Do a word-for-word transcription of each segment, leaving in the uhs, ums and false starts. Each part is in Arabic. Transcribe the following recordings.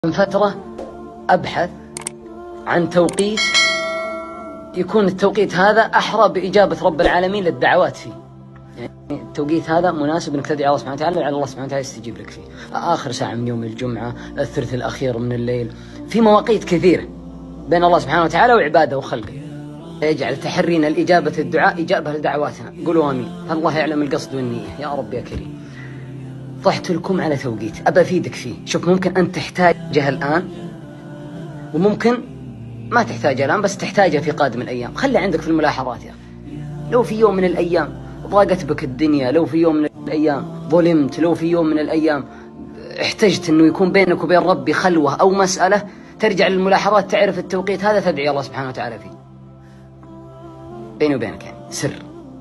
من فترة أبحث عن توقيت يكون التوقيت هذا أحرى بإجابة رب العالمين للدعوات فيه. يعني التوقيت هذا مناسب أنك تدعي الله سبحانه وتعالى لعل الله سبحانه وتعالى يستجيب لك فيه. آخر ساعة من يوم الجمعة، الثلث الأخير من الليل، في مواقيت كثيرة بين الله سبحانه وتعالى وعباده وخلقه يجعل تحرينا الإجابة الدعاء إجابة لدعواتنا. قولوا آمين. الله يعلم القصد والنية يا رب يا كريم. طحت لكم على توقيت أبى أفيدك فيه. شوف، ممكن أن تحتاجها الآن وممكن ما تحتاجها الآن بس تحتاجها في قادم الأيام. خلي عندك في الملاحظات يا لو في يوم من الأيام ضاقت بك الدنيا، لو في يوم من الأيام ظلمت، لو في يوم من الأيام احتجت أنه يكون بينك وبين ربي خلوة أو مسألة، ترجع للملاحظات تعرف التوقيت هذا تدعي الله سبحانه وتعالى فيه بيني وبينك، يعني سر.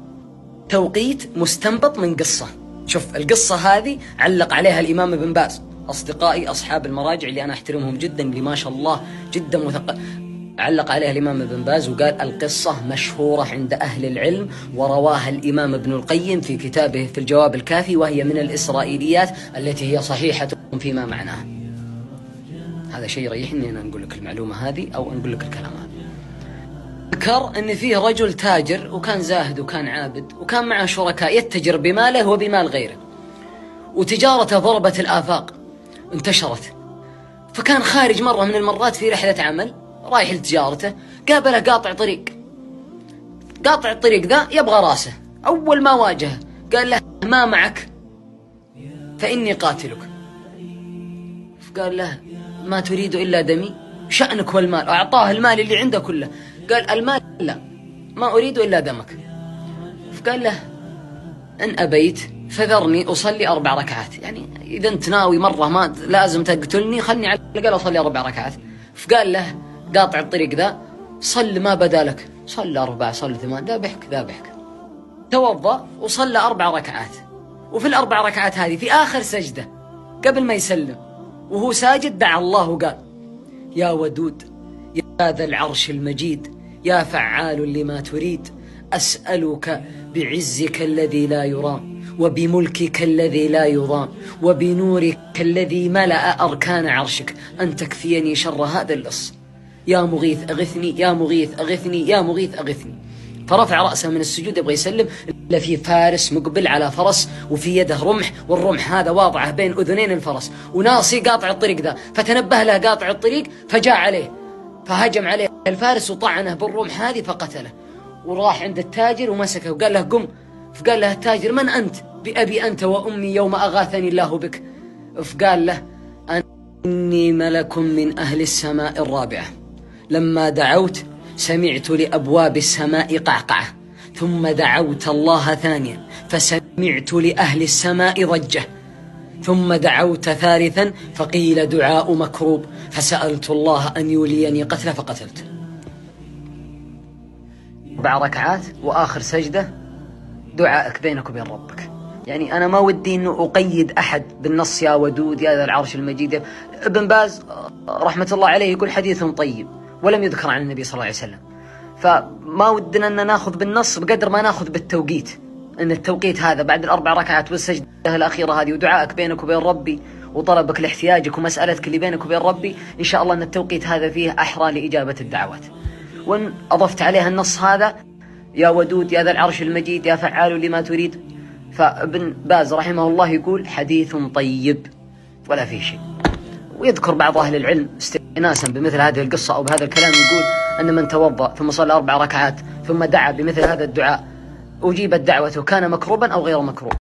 توقيت مستنبط من قصة. شوف القصة هذه علق عليها الإمام ابن باز، أصدقائي أصحاب المراجع اللي أنا أحترمهم جدا، اللي ما شاء الله جدا مثقف، علق عليها الإمام ابن باز وقال القصة مشهورة عند أهل العلم ورواها الإمام ابن القيم في كتابه في الجواب الكافي، وهي من الإسرائيليات التي هي صحيحة فيما معناها. هذا شيء يريحني أن نقول لك المعلومة هذه أو نقول لك الكلام هذا. ذكر أن فيه رجل تاجر وكان زاهد وكان عابد وكان معه شركاء يتجر بماله وبمال غيره، وتجارته ضربت الآفاق انتشرت. فكان خارج مرة من المرات في رحلة عمل رايح لتجارته، قابله قاطع طريق. قاطع الطريق ذا يبغى راسه. أول ما واجهه قال له ما معك فإني قاتلك. فقال له ما تريد إلا دمي؟ شأنك والمال. أعطاه المال اللي عنده كله. قال المال لا، ما أريد إلا دمك. فقال له إن أبيت فذرني أصلي أربع ركعات، يعني إذا أنت ناوي مرة ما لازم تقتلني خلني على الأقل أصلي أربع ركعات. فقال له قاطع الطريق ذا صل ما بدا لك، صل أربع صل ثمان، ذابحك ذابحك. توضأ وصلى أربع ركعات، وفي الأربع ركعات هذه في آخر سجدة قبل ما يسلم وهو ساجد دعا الله وقال يا ودود يا ذا العرش المجيد يا فعال لما تريد، أسألك بعزك الذي لا يرام وبملكك الذي لا يضام وبنورك الذي ملأ أركان عرشك أن تكفيني شر هذا اللص. يا مغيث أغثني يا مغيث أغثني يا مغيث أغثني. فرفع رأسه من السجود يبغى يسلم، إلا في فارس مقبل على فرس وفي يده رمح، والرمح هذا واضعه بين أذنين الفرس، وناصي قاطع الطريق ذا. فتنبه له قاطع الطريق فجاء عليه فهجم عليه الفارس وطعنه بالرمح هذه فقتله. وراح عند التاجر ومسكه وقال له قم. فقال له التاجر من أنت؟ بأبي أنت وأمي يوم أغاثني الله بك. فقال له أني ملك من أهل السماء الرابعة، لما دعوت سمعت لأبواب السماء قعقعة، ثم دعوت الله ثانيا فسمعت لأهل السماء ضجة، ثم دعوت ثالثا فقيل دعاء مكروب، فسألت الله أن يوليني قتله فقتلته. أربع ركعات وآخر سجدة دعائك بينك وبين ربك. يعني أنا ما ودي أنه أقيد أحد بالنص يا ودود يا ذا العرش المجيد. ابن باز رحمة الله عليه يقول حديث طيب ولم يذكر عن النبي صلى الله عليه وسلم، فما ودنا أن ناخذ بالنص بقدر ما ناخذ بالتوقيت، أن التوقيت هذا بعد الأربع ركعات والسجدة الأخيرة هذه ودعائك بينك وبين ربي وطلبك لاحتياجك ومسألتك اللي بينك وبين ربي، إن شاء الله أن التوقيت هذا فيه أحرى لإجابة الدعوات. وإن أضفت عليها النص هذا يا ودود يا ذا العرش المجيد يا فعال لما تريد، فابن باز رحمه الله يقول حديث طيب ولا فيه شيء. ويذكر بعض أهل العلم استئناسا بمثل هذه القصة أو بهذا الكلام يقول أن من توضأ ثم صلى أربع ركعات ثم دعا بمثل هذا الدعاء أجيبت دعوته كان مكروبا أو غير مكروب.